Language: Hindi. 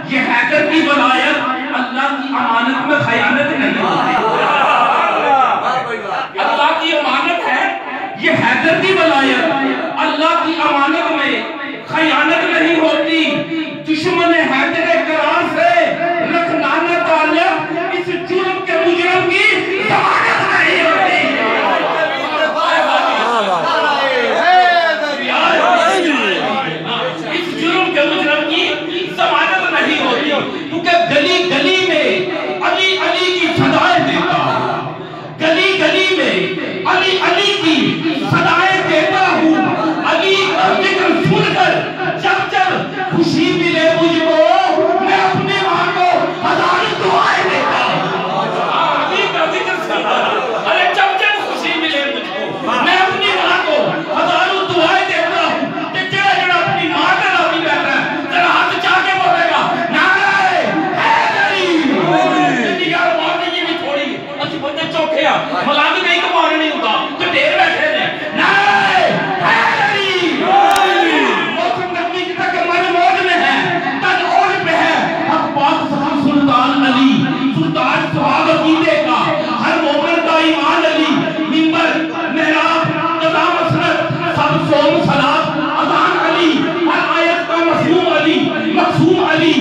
ये हैदर की वलायत अल्लाह की अमानत में खयानत नहीं होती। अल्लाह की अमानत है, ये हैदर की वलायत अल्लाह की अमानत में खयानत नहीं होती। दुश्मन हैदर करार से रखना न ताल्लुक, इस जुर्म के मुजरिम की जमानत नहीं होती। इस जुर्म के मुजरिम की जमानत नहीं होती, क्योंकि गली गली में अली अली की सदाएं देता हूं, गली गली में अली अली की सदाएं देता हूं। अली का जिक्र सुनकर जब जब खुशी मिले मुझको, मैं अपने मां को हजारों दुआएं देता हूं। अली का जिक्र सुनकर, अरे जब जब खुशी मिले मुझको, मैं अपनी मां को हजारों दुआएं देता हूं। ते जेड़ा जेड़ा अपनी मां का नाम ही बैठा है, जरा हाथ चाके बोलेगा नारे हैदरी। जिंदगी यार मारने की भी थोड़ी असि बंदे चौखे आ, मलांग नहीं तो मारने नहीं होता, तो ढेर बैठे ने नारे हैदरी। मौसम गर्मी की तक मन मौज में है, तन ओढ़ पे है हक पाक सलाम सुल्तान अली, सुल्तान सुहाग अकीदे का, हर मोमिन का ईमान अली। मिंबर मेहराब कज़ा मसरत सब सोम सलात अज़ान अली, हर आयत का मफ़हूम अली, मक़सूम अली।